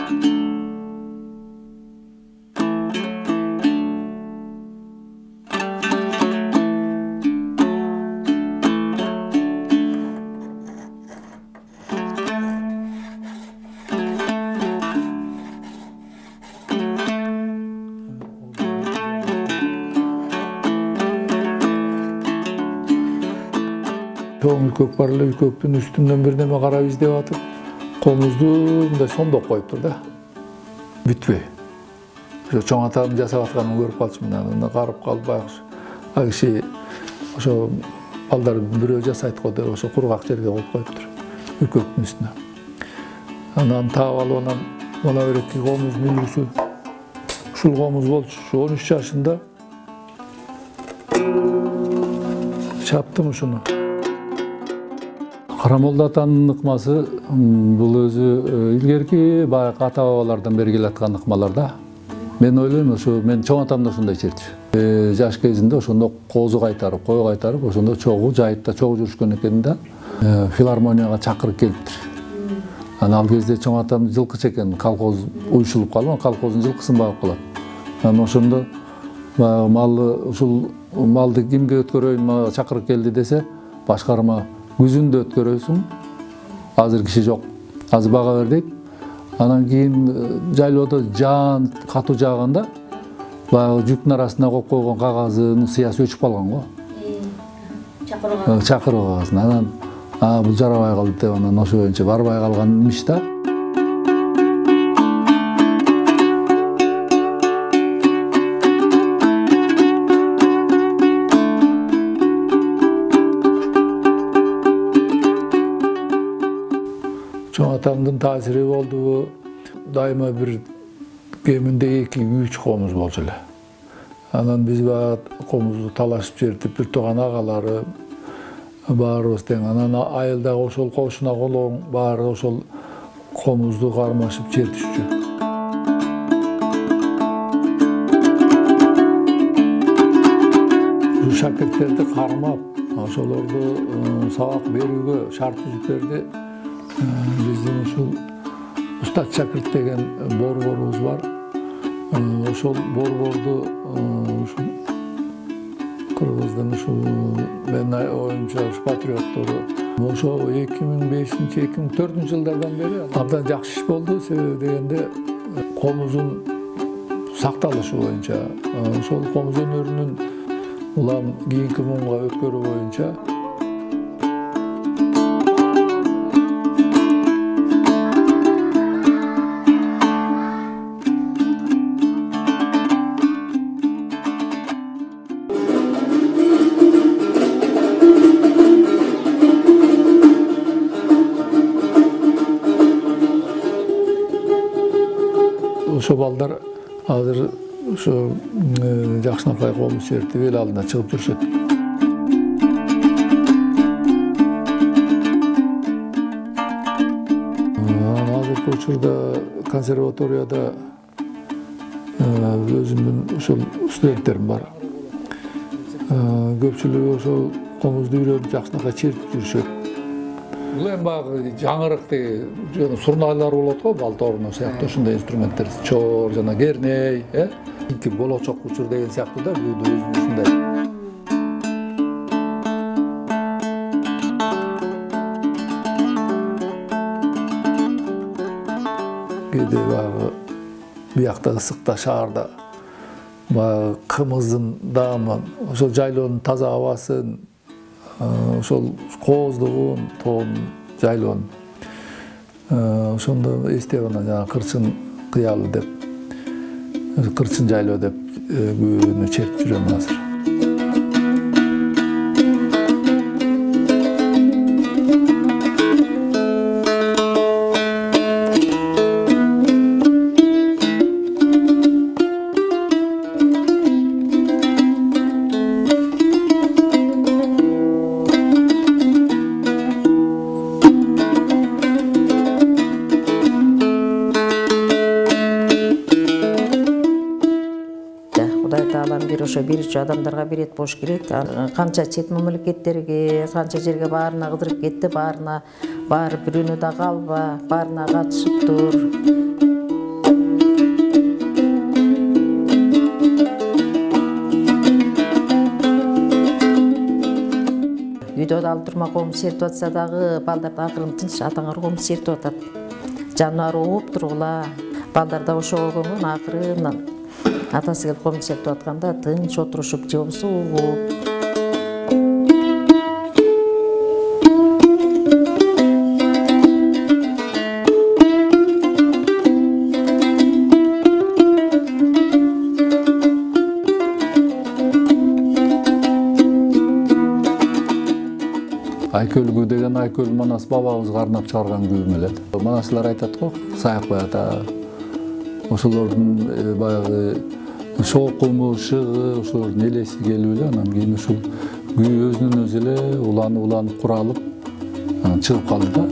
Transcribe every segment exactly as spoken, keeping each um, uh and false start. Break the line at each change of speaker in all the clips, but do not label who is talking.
Çoğun ülkök бар эле, ülköктүн üstünden bir неме карап издеп атып, комузду мындай сондоп коюптур да. Бүтпөй. Ошо чоң атам жасап атканын көрүп калчумун, анан карап калып байкуш. А киши ошо балдар бирөө жасайт го деп ошо кургак жерге коюп коюптур. Ülköктүн üstüne. Анан таап алып анан мына береки комуз мүлгүсү. Ушул комуз болчу он үч жашында. Чаптым ушуну. Карамолда атанын ыкмасы бул өзү илгерки баягы ата бабалардан бери келаткан ыкмалар да. Мен ойлойм, ошо мен чоң атам да ушундай чертчү. Жаш кезинде ошондо козу кайтарып, кой кайтарып, ошондо чогуу жайытта чогуу жүрүшкөн экен да. Филармонияга чакырып келиптир. Анан ал кезде чоң атам жылкычы экен, колхоз уюшулуп калып, колхоздун жылкысын багып калат. Анан ошондо малы ушул малды кимге өткөрөйүн, чакырып келди десе, башкарма күзүндө өткөрөсүң, азыр киши жок, азыр бага бер дейт. Анан кийин жайлоодо жаан катуу жааганда, баягы жүктүн арасына коюп койгон кагазынын сыясы өчүп калган го. Чакыруу чакыруу кагазын. Анан а бул жарабай калды деп анан ошо боюнча барбай калган имиш да. Чоң атамдын таасири болду. Дайыма бир кеминде эки үч комуз болчу эле. Анан биз баа комузду талашып жертип, бир тууган агалары баарыбыз тең. Анан айылдагы ошол кошуна колоң баары ошол комузду кармашып жертишчү. Ушу шакирттерди кармап, ошолорду сабак берүүгө шарт түзүп берди. Биздин ушул устат шакирт деген борборубуз бар. Ошол борборду ушул кыргыздын ушул мен оюмча патриоттору ошо эки миң бешинчи эки миң төртүнчү жылдардан бери абдан жакшы иш болду. Себеби дегенде комуздун сакталышы боюнча, ошол комуз өнөрүнүн улам кийинки муунга өткөрүү боюнча ошо балдар азыр ошо жакшынакай комуз чертип эл алдына чыгып жүрүшөт. Анан азыркы учурда консерваторияда өзүмдүн ушул студенттерим бар. Көпчүлүгү ошол комузду үйрөнүп жакшынакай чертип жүрүшөт. Бул эми баягы жаңырык деген сурнайлар болот го, балторно сыяктуу ушундай инструменттер, чор жана керней, э? Кийинки болочок учур деген сыяктуу да, бул өзүнүн ушундай. Кээде баягы биякта ысыкта, шаарда баягы кымыздын даамын, ошол жайлоонун таза абасын, ошол кооздугун, тоон жайлоонун ошондо эстеп анан жана кырчын кыялы деп, кырчын жайлоо деп күнү чертип жүрөм азыр. Ошо берүүчү адамдарга берет болуш керек. Канча чет мамлекеттерге, канча жерге баарына кыдырып кетти, баарына баары бирөөнө да калба, баарына катышыптыр.
үйдө алып турма коом сертип атса дагы балдар да акырын тынч атаңар коом сертип атат. Жаныбар ооп тургула. Балдар да ошого көңүн акырын атасы келип коом сертип атканда тынч отурушуп же болбосо угуп.
Айкөлгү деген Айкөл Манас бабабызга арнап чыгарган күйүм эле. Манаслар айтат го, Саякбай ата. Ошолордун баягы шоокуму, шыгы, ошолордун элеси келип эле анан кийин ушул күй өзүнөн өзү эле уланып уланып куралып чыгып калды да.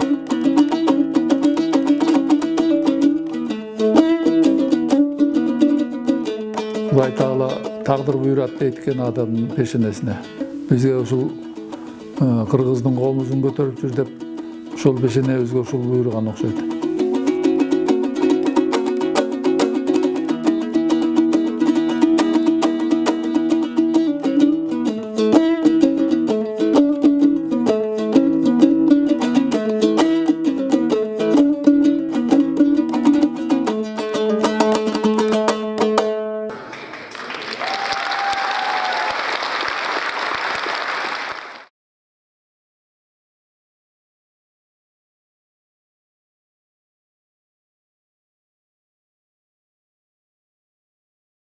Кудай Таала тагдыр буйрат дейт экен адамдын пешенесине. Бизге ушул кыргыздын коомузун көтөрүп жүр деп ошол пешенебизге ушул буйруган окшойт.